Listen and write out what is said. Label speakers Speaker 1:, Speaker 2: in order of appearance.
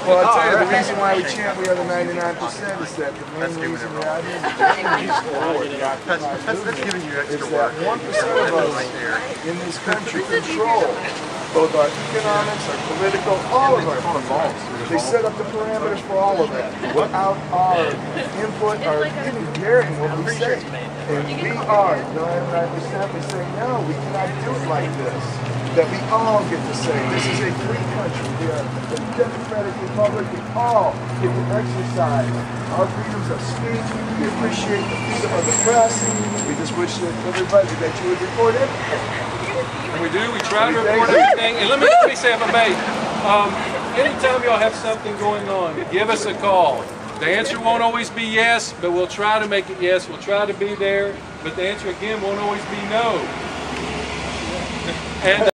Speaker 1: Well, I'll tell you, the reason why we chant we are the 99% is that the main reason we are here is that 1% of us in this country control both our economics, our political, all of our laws. They set up the parameters for all of that without our input or even hearing what we say. And we are, 99%, we say, no, we cannot do it like this. That we all get to say, this is a free country. We are a democratic republic. We all get to exercise our freedoms of speech. We appreciate the freedom of the press. We just wish that everybody that you would report everything.
Speaker 2: And we do. We try to report everything. And let me say, if I may, anytime y'all have something going on, give us a call. The answer won't always be yes, but we'll try to make it yes. We'll try to be there, but the answer again won't always be no. And